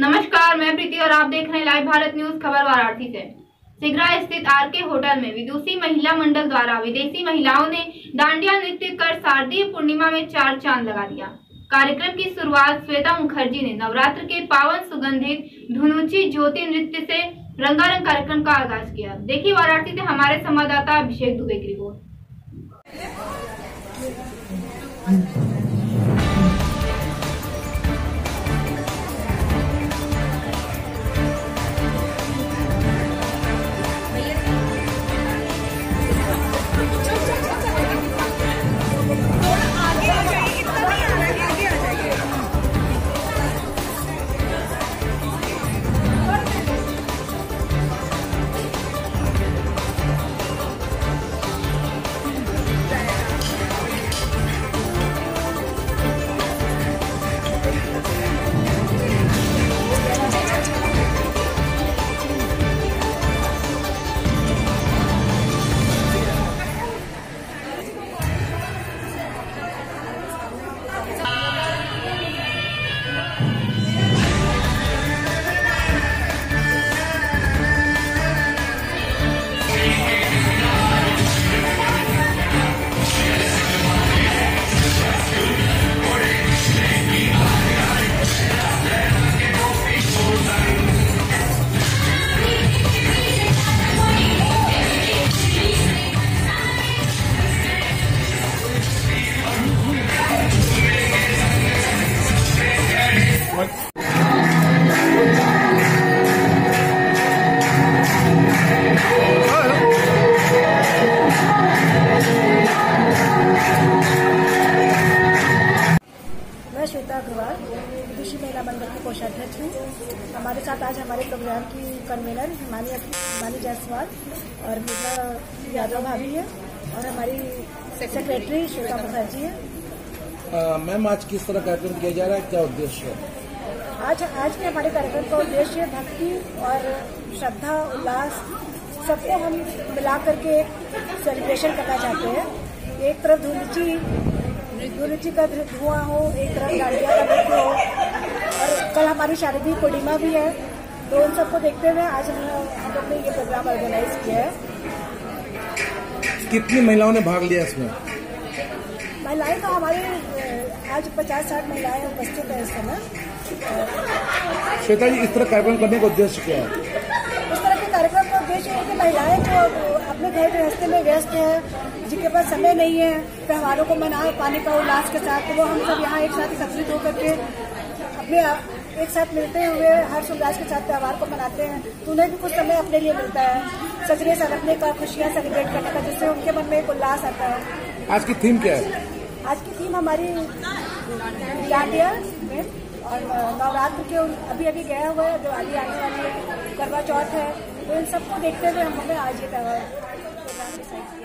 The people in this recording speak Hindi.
नमस्कार, मैं प्रीति और आप देख रहे हैं लाइव भारत न्यूज खबर वाराणसी से। सिगरा स्थित आरके होटल में विदुषी महिला मंडल द्वारा विदेशी महिलाओं ने डांडिया नृत्य कर शारदीय पूर्णिमा में 4 चांद लगा दिया। कार्यक्रम की शुरुआत श्वेता मुखर्जी ने नवरात्र के पावन सुगंधित धुनुची ज्योति नृत्य से रंगारंग कार्यक्रम का आगाज किया। देखिए वाराणसी से हमारे संवाददाता अभिषेक दुबे की रिपोर्ट। मैं श्वेता अग्रवाल विदुषी महिला मंडल की कोषाध्यक्ष हूँ। हमारे साथ आज हमारे प्रोग्राम की कन्वीनर हिमानी जायसवाल और मीता यादव भाभी है और हमारी सेक्रेटरी श्वेता मुखर्जी है। मैम, आज किस तरह कार्यक्रम किया जा रहा है, क्या उद्देश्य है? आज के हमारे कार्यक्रम का उद्देश्य भक्ति और श्रद्धा उल्लास सबको हम मिला करके एक सेलिब्रेशन करना चाहते हैं। एक तरफ धुनुची का धुआं हो, एक तरफ डांडिया का नृत्य हो और कल हमारी शारदीय पूर्णिमा भी है, तो उन सबको देखते हुए आज हमने ये प्रोग्राम ऑर्गेनाइज किया है। कितनी महिलाओं ने भाग लिया इसमें? महिलाएं तो हमारे आज 50-60 महिलाएं उपस्थित है इस समय। श्वेता जी, इस तरह कार्यक्रम करने का उद्देश्य क्या है? इस तरह के कार्यक्रम का उद्देश्य है कि महिलाएं जो अपने घर गृहस्थी में व्यस्त है, जिनके पास समय नहीं है त्योहारों को मनाए पानी का उल्लास के साथ, तो वो हम सब यहाँ एक साथ एकत्रित होकर के अपने एक साथ मिलते हुए हर्ष उल्लास के साथ त्योहार को मनाते हैं। तो उन्हें भी कुछ समय अपने लिए मिलता है सजने संवरने का, खुशियाँ सेलिब्रेट करने का, जिससे उनके मन में एक उल्लास आता है। आज की थीम क्या है? आज की थीम हमारी डांडिया और नवरात्र के अभी गया हुआ है, जो आगे आने वाली है, करवा चौथ है, तो इन सबको देखते हुए हमने आज ये त्योहार प्रोग्राम डिसाइड किया।